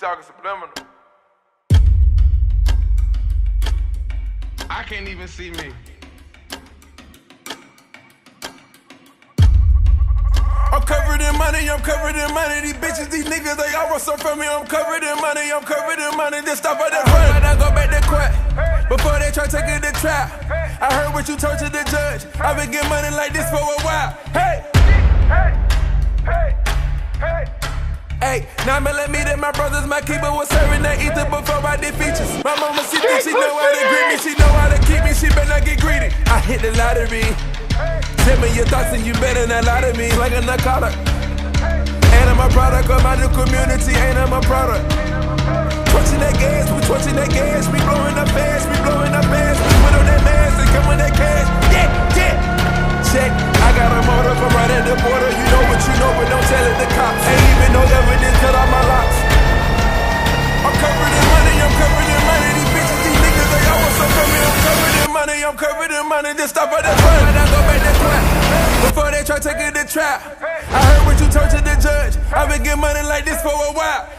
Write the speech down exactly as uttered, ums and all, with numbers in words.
talking subliminal. I can't even see me. I'm covered in money, I'm covered in money. These bitches, these niggas, they all want some from me. I'm covered in money, I'm covered in money. Just stop at that front, I go back to court. Before they try taking the trap, I heard what you told to the judge. I've been getting money like this for a while. Hey, hey, hey, hey. Hey, now I'ma let me that my brothers, my keeper was serving that ether before I did features. My mama, she think she know how to greet me, she know how to keep me, she better not get greedy. I hit the lottery. Tell me your thoughts and you better not lie to me like a narcotic. Ain't I'm a product of my new community, ain't I'm a product. Twitching that gas, we twitching that gas, we blowing up fast, we blowing up fast. We put on that mask and come with that cash. Yeah, yeah. Check, I got a motor from right at the border. You know what you know, but don't tell it to cops. Ain't even no evidence, cut off my locks. I'm covered in money, I'm covered in money. These bitches, these niggas, they all want some from me. I'm covered in money, I'm covered in money. Just stop at that front, I go back that front. Before they try taking the trap, I heard what you told to the judge. I've been getting money like this for a while.